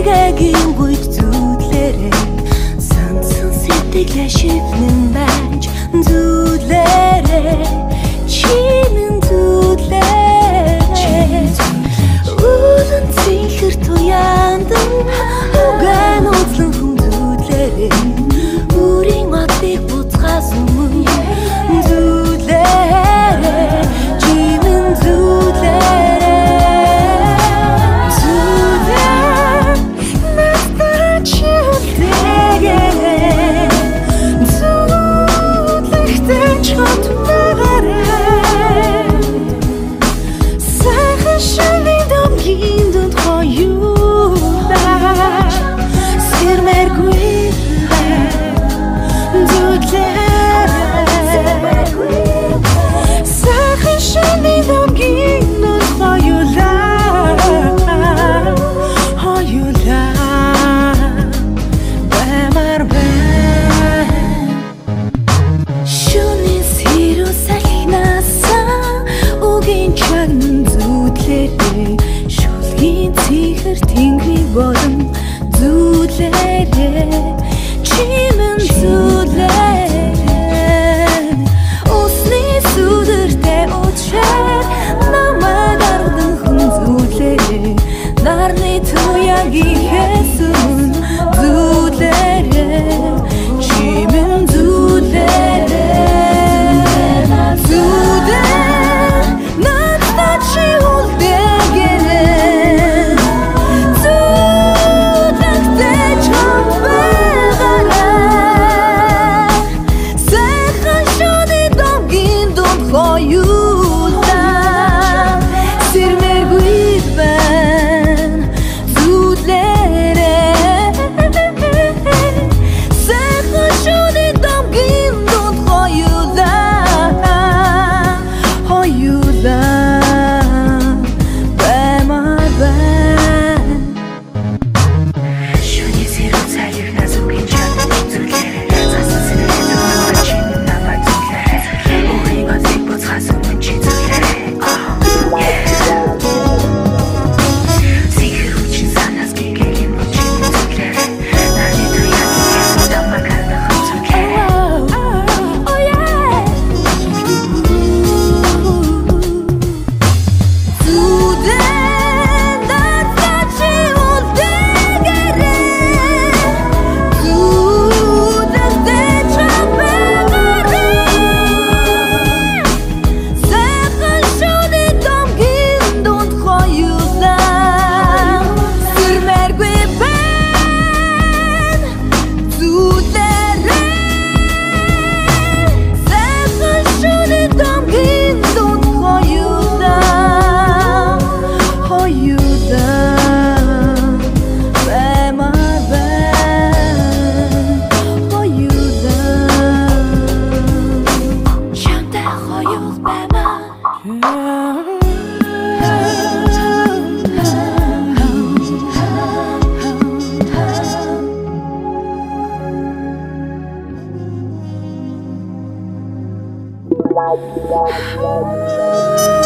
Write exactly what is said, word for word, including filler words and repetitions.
Дэгагийн гүйд зүудлээрээ сонсон сэтгэлээ шивнэн байж зүудлээрээ чинэн зүудлээрээ үүлэн цэнхэр туяндан угаан узлан хүн зүудлээрээ үрийн модыг буцхаас өмнө зүудлээрээ чинэн зүудлээрээ Тэнгэрийг болон зүудлээрээ чинэн зүудлээрээ усны сүдэртэй уучаар намайг ардан хүн зүудлээрээ нарны туяагийн хэсүүн зүудлээрээ чинэн зүудлээрээ зүудлээ надад чи Bye.